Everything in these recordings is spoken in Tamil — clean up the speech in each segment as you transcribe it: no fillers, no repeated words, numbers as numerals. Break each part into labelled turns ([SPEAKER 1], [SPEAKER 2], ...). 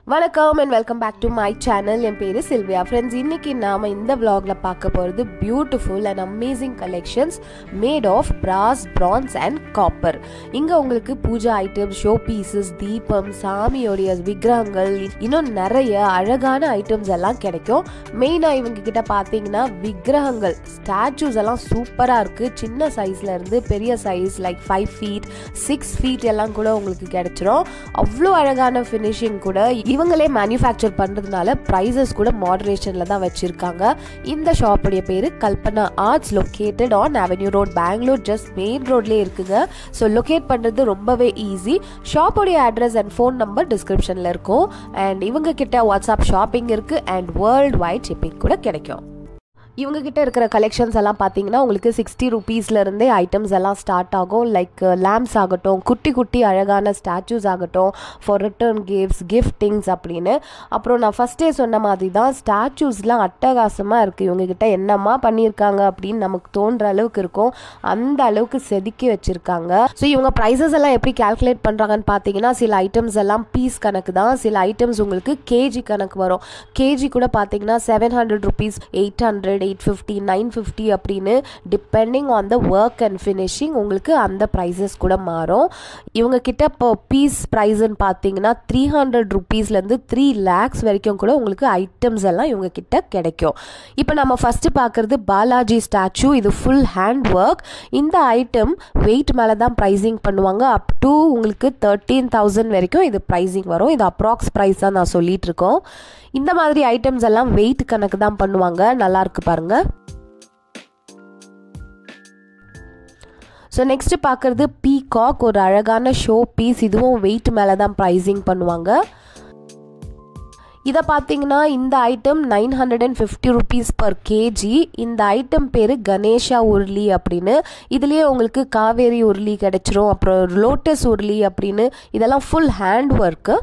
[SPEAKER 1] வணக்கம் and welcome back to my channel. என் பேரு சில்வியா. ஃப்ரெண்ட்ஸ், இன்னைக்கு நாம இந்த vlogல பார்க்க போறது beautiful and amazing collections made of brass, bronze and copper. இங்க உங்களுக்கு பூஜா ஐட்டம்ஸ், ஷோ பீசஸ், தீபம், சாமியோடைய விக்கிரகங்கள், இன்னும் நிறைய அழகான ஐட்டம்ஸ் எல்லாம் கிடைக்கும். மெயினா இவங்க கிட்ட பாத்தீங்கன்னா விக்கிரகங்கள், ஸ்டாச்சூஸ் எல்லாம் சூப்பரா இருக்கு. சின்ன சைஸ்ல இருந்து பெரிய சைஸ் லைக் 5 feet 6 feet எல்லாம் கூட உங்களுக்கு கிடைச்சிரும். அவ்வளோ அழகான ஃபினிஷிங் கூட இவங்களே மேனுஃபேக்சர் பண்றதுனால பிரைசஸ் கூட மாடரேஷன்ல தான் வச்சிருக்காங்க. இந்த ஷாப்புடைய பேரு Kalpana arts, located on avenue road, Bangalore. Just main ரோட்லயே இருக்குங்க. ஸோ லொகேட் பண்றது ரொம்பவே ஈஸி. ஷாப்புடைய அட்ரஸ் அண்ட் ஃபோன் நம்பர் டிஸ்கிரிப்ஷன்ல இருக்கும். அண்ட் இவங்க கிட்ட வாட்ஸ்அப் ஷாப்பிங் இருக்கு அண்ட் வேர்ல்ட் வைட் ஷிப்பிங் கூட கிடைக்கும். இவங்க கிட்ட இருக்கிற கலெக்ஷன்ஸ் எல்லாம் பார்த்தீங்கன்னா உங்களுக்கு 60 rupeesல இருந்தே ஐட்டம்ஸ் எல்லாம் ஸ்டார்ட் ஆகும். லைக் லேம்ப்ஸ் ஆகட்டும், குட்டி குட்டி அழகான ஸ்டாச்சூஸ் ஆகட்டும், ஃபார் ரிட்டர்ன் கிஃப்டிங்ஸ் அப்படின்னு. அப்புறம் நான் ஃபர்ஸ்டே சொன்ன மாதிரி தான் ஸ்டாச்சூஸ்லாம் அட்டகாசமாக இருக்குது. இவங்க கிட்ட என்னமா பண்ணியிருக்காங்க அப்படின்னு நமக்கு தோன்ற அளவுக்கு இருக்கும். அந்த அளவுக்கு செதுக்கி வச்சுருக்காங்க. ஸோ இவங்க ப்ரைஸஸ் எல்லாம் எப்படி கால்குலேட் பண்ணுறாங்கன்னு பார்த்தீங்கன்னா, சில ஐட்டம்ஸ் எல்லாம் பீஸ் கணக்கு தான், சில ஐட்டம்ஸ் உங்களுக்கு கேஜி கணக்கு வரும். கேஜி கூட பார்த்தீங்கன்னா 700 rupees, 800, 850, 950 அப்படின்னு depending on the work and finishing உங்களுக்கு அந்த ப்ரைஸஸ் கூட மாறும். இவங்க கிட்ட இப்போ பீஸ் ப்ரைஸ்ன்னு பார்த்தீங்கன்னா 300 rupeesலேருந்து 3 lakhs வரைக்கும் கூட உங்களுக்கு ஐட்டம்ஸ் எல்லாம் இவங்க கிட்ட கிடைக்கும். இப்போ நம்ம ஃபர்ஸ்ட் பார்க்கறது பாலாஜி ஸ்டாச்சு. இது ஃபுல் ஹேண்ட் ஒர்க். இந்த ஐட்டம் வெயிட் மேலே தான் ப்ரைஸிங் பண்ணுவாங்க. அப் டு உங்களுக்கு 13,000 வரைக்கும் இது ப்ரைஸிங் வரும். இது அப்ராக்ஸ் ப்ரைஸ் தான் நான் சொல்லிட்டு இருக்கோம். இந்த மாதிரி ஐட்டம்ஸ் எல்லாம் வெயிட் கணக்கு தான் பண்ணுவாங்க. நல்லா இருக்கு பாருங்க. ஸோ நெக்ஸ்ட் பார்க்கறது பீகாக், ஒரு அழகான ஷோ பீஸ். இதுவும் வெயிட் மேலே தான் ப்ரைஸிங் பண்ணுவாங்க. இதை பார்த்தீங்கன்னா இந்த ஐட்டம் 950 rupees per kg. இந்த ஐட்டம் பேர் கணேஷா உருளி அப்படின்னு. இதுலேயே உங்களுக்கு காவேரி உருளி கிடைச்சிரும், அப்புறம் லோட்டஸ் உருளி அப்படின்னு. இதெல்லாம் ஃபுல் ஹேண்ட் ஒர்க்கு.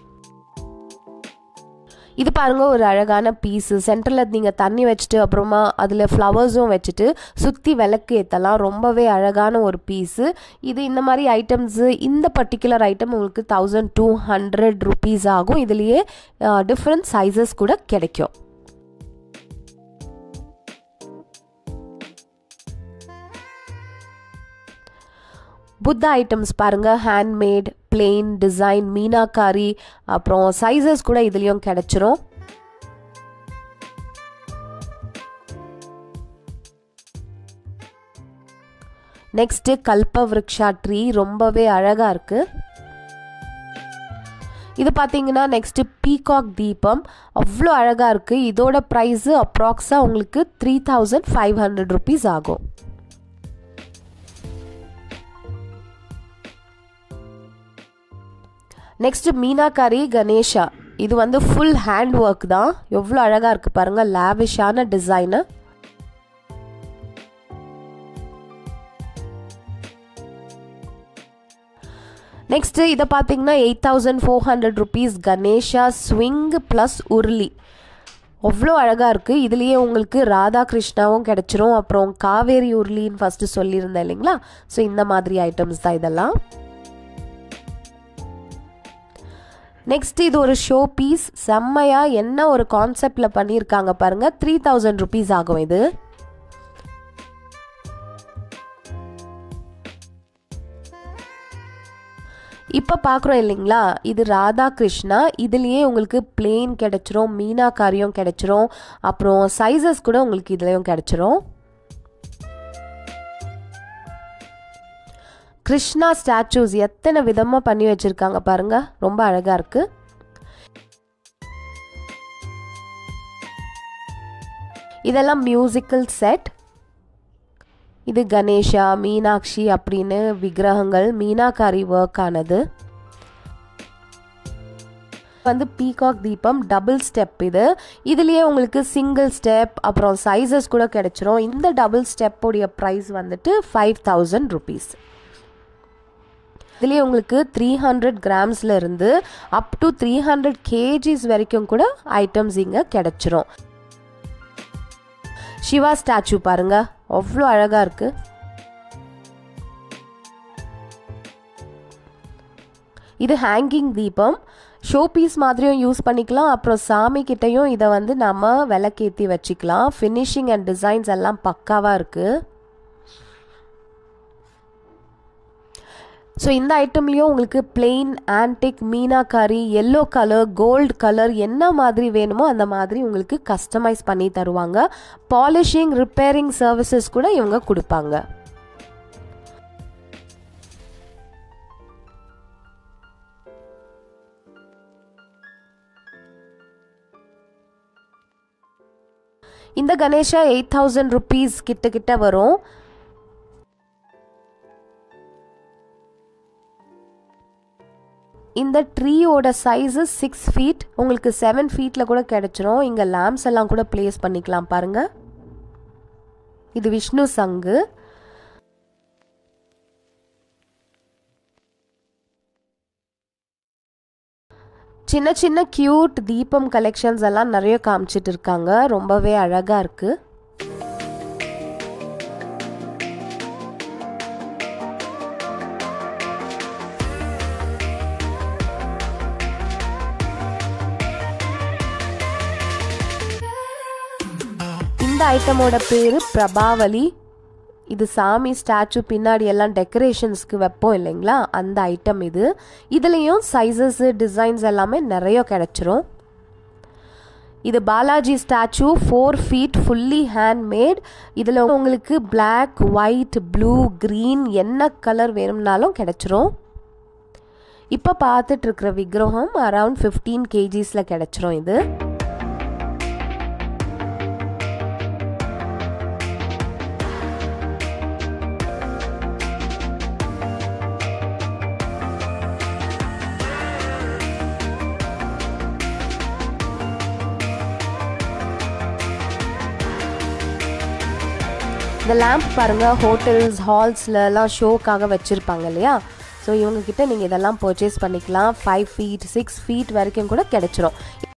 [SPEAKER 1] இது பாருங்க, ஒரு அழகான பீஸ். சென்டரில் நீங்கள் தண்ணி வச்சுட்டு அப்புறமா அதில் ஃப்ளவர்ஸும் வச்சுட்டு சுற்றி விளக்கு ஏற்றலாம். ரொம்பவே அழகான ஒரு பீஸு இது. இந்த மாதிரி ஐட்டம்ஸு, இந்த பர்டிகுலர் ஐட்டம் உங்களுக்கு 1200 rupees ஆகும். இதுலேயே டிஃப்ரெண்ட் சைஸஸ் கூட கிடைக்கும். புத்தா ஐட்டம்ஸ் பாருங்க, ஹேண்ட்மேட், பிளெயின் டிசைன், மீனாக்காரி, அப்புறம் சைஸஸ் கூட இதுலயும் கிடைச்சிரும். நெக்ஸ்ட் கல்பவ்ருக்ஷா ட்ரீ, ரொம்பவே அழகா இருக்கு. இது பார்த்தீங்கன்னா நெக்ஸ்ட் பீகாக் தீபம், அவ்வளோ அழகா இருக்கு. இதோட ப்ரைஸ் அப்ராக்ஸா உங்களுக்கு 3500 rupees ஆகும். நெக்ஸ்ட் மீனாக்காரி கணேஷா. இது வந்து ஃபுல் ஹேண்ட் ஒர்க் தான். எவ்வளோ அழகா இருக்கு பாருங்க, லாவிஷான டிசைனு. நெக்ஸ்ட் இதை பார்த்தீங்கன்னா 8400 rupees கணேஷா ஸ்விங் பிளஸ் உருளி. அவ்வளோ அழகா இருக்கு. இதுலயே உங்களுக்கு ராதா கிருஷ்ணாவும் கிடைச்சிரும். அப்புறம் காவேரி உருளின்னு ஃபர்ஸ்ட் சொல்லியிருந்தேன் இல்லைங்களா? ஸோ இந்த மாதிரி ஐட்டம்ஸ் தான் இதெல்லாம். நெக்ஸ்ட் இது ஒரு ஷோ பீஸ். செம்மையா என்ன ஒரு கான்செப்ட்ல பண்ணியிருக்காங்க பாருங்க. 3000 rupees ஆகும் இது. இப்ப பாக்குறோம் இல்லைங்களா, இது ராதா கிருஷ்ணா. இதுலயே உங்களுக்கு பிளெயின் கிடைச்சிரும், மீனாக்காரியும் கிடைச்சிரும், அப்புறம் சைஸஸ் கூட உங்களுக்கு இதுலயும் கிடைச்சிரும். கிருஷ்ணா ஸ்டாச்சூஸ் எத்தனை விதமா பண்ணி வச்சிருக்காங்க பாருங்க, ரொம்ப அழகா இருக்கு. இதெல்லாம் மியூசிக்கல் செட். இது கணேஷா, மீனாட்சி அப்படின்னு விக்கிரகங்கள், மீனாக்காரி ஒர்க் ஆனது. வந்து பீகாக் தீபம் டபுள் ஸ்டெப். இதுலயே உங்களுக்கு சிங்கிள் ஸ்டெப் அப்புறம் சைஸஸ் கூட கிடைச்சிரும். இந்த டபுள் ஸ்டெப் உடைய பிரைஸ் வந்துட்டு 5000 rupees. இதுலேயே உங்களுக்கு 300 grams இருந்து அப் டு 300 kgs வரைக்கும் கூட ஐட்டம்ஸ் இங்கே கிடைச்சிரும். சிவா ஸ்டாச்சு பாருங்க, அவ்வளோ அழகா இருக்கு. இது ஹேங்கிங் தீபம். ஷோ பீஸ் மாதிரியும் யூஸ் பண்ணிக்கலாம். அப்புறம் சாமி கிட்டையும் இதை வந்து நம்ம விளக்கேற்றி வச்சுக்கலாம். ஃபினிஷிங் அண்ட் டிசைன்ஸ் எல்லாம் பக்காவாக இருக்குது. ஸோ இந்த ஐட்டம்லேயும் உங்களுக்கு plain, antique, meenakari, yellow colour, gold colour என்ன மாதிரி வேணுமோ அந்த மாதிரி உங்களுக்கு கஸ்டமைஸ் பண்ணி தருவாங்க. பாலிஷிங், ரிப்பேரிங் சர்வீசஸ் கூட இவங்க கொடுப்பாங்க. இந்த கணேஷா 8000 rupees கிட்ட வரும். இந்த ட்ரீயோட சைஸு 6 feet, உங்களுக்கு 7 feetல கூட கிடைச்சிரும். இங்கே லேம்ப்ஸ் எல்லாம் கூட பிளேஸ் பண்ணிக்கலாம் பாருங்க. இது விஷ்ணு சங்கு. சின்ன சின்ன கியூட் தீபம் கலெக்ஷன்ஸ் எல்லாம் நிறைய காமிச்சிட்டு இருக்காங்க. ரொம்பவே அழகா இருக்கு. இந்த ஐட்டமோட பேரு பிரபாவலி. இது சாமி ஸ்டாச்சு பின்னாடி எல்லாம் டெக்கரேஷன்ஸ்க்கு வைப்போம் இல்லைங்களா, அந்த ஐட்டம் இது. இதுலேயும் சைஸஸ், டிசைன்ஸ் எல்லாமே நிறைய கிடைச்சிரும். இது Balaji statue, 4 feet, fully handmade. இதில் உங்களுக்கு பிளாக், ஒயிட், ப்ளூ, க்ரீன் என்ன கலர் வேணும்னாலும் கிடைச்சிரும். இப்போ பார்த்துட்டு இருக்கிற விக்கிரகம் அரவுண்ட் 15 kgsல கிடைச்சிரும். இது இந்த லேம்ப் பாருங்கள், ஹோட்டல்ஸ், ஹால்ஸ்லலாம் ஷோக்காக வச்சுருப்பாங்க இல்லையா. ஸோ இவங்கக்கிட்ட நீங்கள் இதெல்லாம் பர்ச்சேஸ் பண்ணிக்கலாம். 5 feet, 6 feet வரைக்கும் கூட கிடைச்சிரும்.